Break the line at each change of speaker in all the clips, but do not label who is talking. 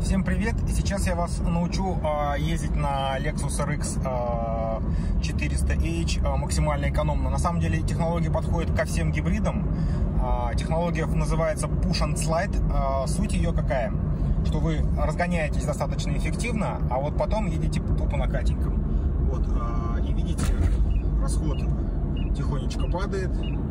Всем привет! Сейчас я вас научу ездить на Lexus RX 400H максимально экономно. На самом деле технология подходит ко всем гибридам. Технология называется Push and Slide. Суть ее какая? Что вы разгоняетесь достаточно эффективно, а вот потом едете по накатенькам. Вот, и видите, расход тихонечко падает.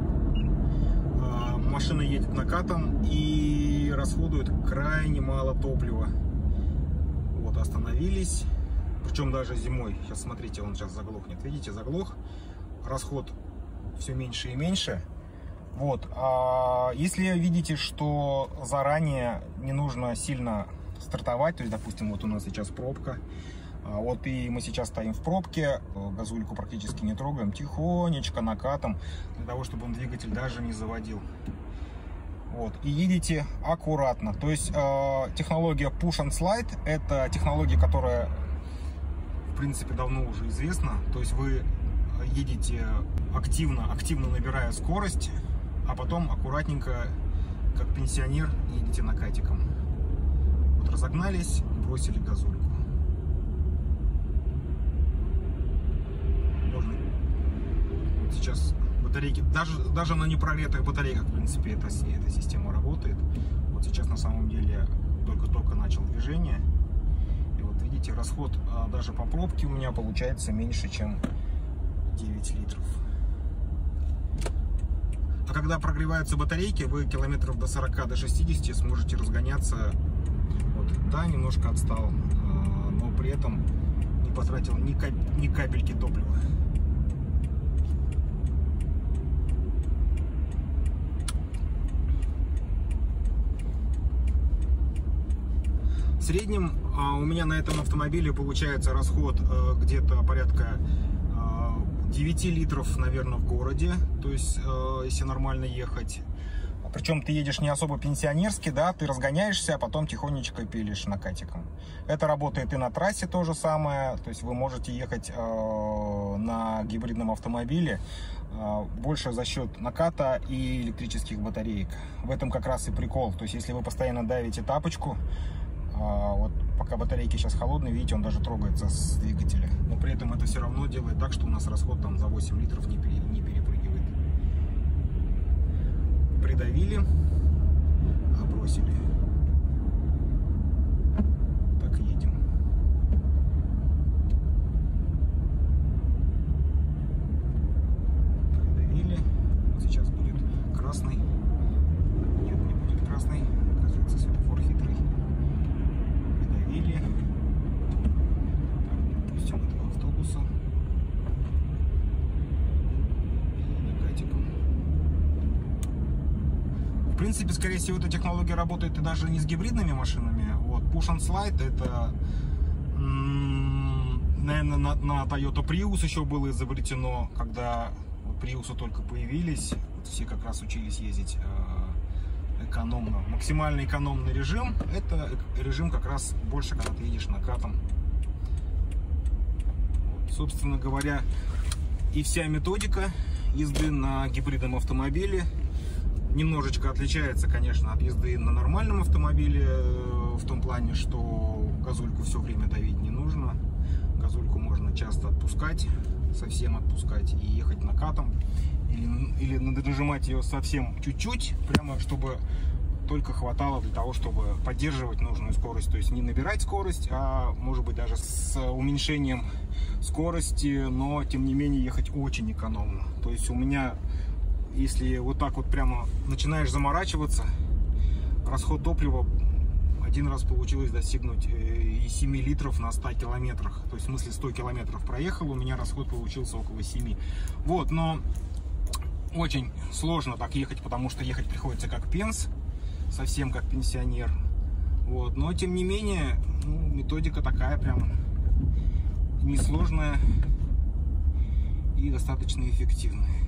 Машина едет накатом и расходует крайне мало топлива. Вот, остановились. Причем даже зимой. Сейчас смотрите, он сейчас заглохнет. Видите, заглох. Расход все меньше и меньше. Вот. Если видите, что заранее не нужно сильно стартовать, то есть, допустим, вот у нас сейчас пробка. Вот и мы сейчас стоим в пробке, газульку практически не трогаем, тихонечко накатом, для того, чтобы он двигатель даже не заводил. Вот, и едете аккуратно. То есть технология Push and Slide — это технология, которая в принципе давно уже известна. То есть вы едете активно набирая скорость, а потом аккуратненько, как пенсионер, едете накатиком. Вот разогнались, бросили газульку. Вот сейчас батарейки, даже на непрогретых батарейках, в принципе, эта система работает. Вот сейчас на самом деле только начал движение. И вот видите, расход даже по пробке у меня получается меньше, чем 9 литров. А когда прогреваются батарейки, вы километров до 40, до 60 сможете разгоняться. Вот, да, немножко отстал, но при этом не потратил ни капельки топлива. В среднем у меня на этом автомобиле получается расход где-то порядка 9 литров, наверное, в городе. То есть, если нормально ехать. Причем ты едешь не особо пенсионерски, да, ты разгоняешься, а потом тихонечко пилишь накатиком. Это работает и на трассе то же самое. То есть вы можете ехать на гибридном автомобиле больше за счет наката и электрических батареек. В этом как раз и прикол. То есть если вы постоянно давите тапочку, вот пока батарейки сейчас холодные, видите, он даже трогается с двигателя. Но при этом это все равно делает так, что у нас расход там за 8 литров не перепрыгивает. Придавили, бросили. Так и едем. Придавили. Вот сейчас будет красный. Нет, не будет красный. Оказывается, светофор хитрый. Придавили. Так, пустим этого автобуса. Накатиком. В принципе, скорее всего, эта технология работает и даже не с гибридными машинами. Вот, Push and Slide — это, наверное, на Toyota Prius еще было изобретено, когда Prius только появились. Вот все как раз учились ездить экономно. Максимально экономный режим — это режим как раз больше, когда ты едешь накатом. Вот, собственно говоря, и вся методика езды на гибридном автомобиле немножечко отличается, конечно, от езды на нормальном автомобиле, в том плане, что газульку все время давить не нужно. Газульку можно часто отпускать, совсем отпускать и ехать накатом. Или нажимать ее совсем чуть-чуть, прямо чтобы только хватало для того, чтобы поддерживать нужную скорость. То есть не набирать скорость, а может быть даже с уменьшением скорости, но тем не менее ехать очень экономно. То есть у меня, если вот так вот прямо начинаешь заморачиваться, расход топлива один раз получилось достигнуть и 7 литров на 100 километрах. То есть в смысле 100 километров проехал, у меня расход получился около 7. Вот, но очень сложно так ехать, потому что ехать приходится как пенс, совсем как пенсионер. Вот, но тем не менее, методика такая прям несложная и достаточно эффективная.